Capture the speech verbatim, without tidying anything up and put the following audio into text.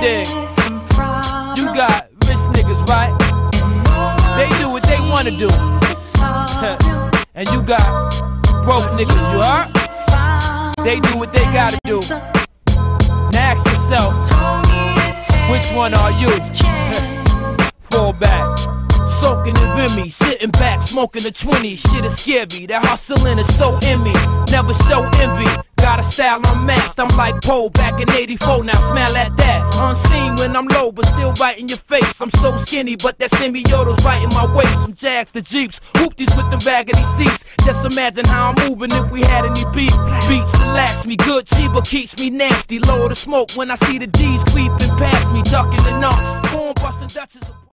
dig? You got rich niggas, right? They do what they wanna do. And you got broke niggas, you heard? They do what they gotta do. Now ask yourself, which one are you? Fall back. Soaking in Remy, sitting back, smoking a twenty. Shit is scary, that hustling is so in me. Never show envy, got a style unmatched. I'm like Poe back in eighty-four, now smell at that. Unseen when I'm low, but still right in your face. I'm so skinny, but that semioto's right in my waist. From Jags to Jeeps, hoopties with the raggedy seats. Just imagine how I'm moving if we had any beef. Beats relax me, good Chiba keeps me nasty. Lower the smoke when I see the D's creeping past me, ducking the knocks. Born busting Dutchess.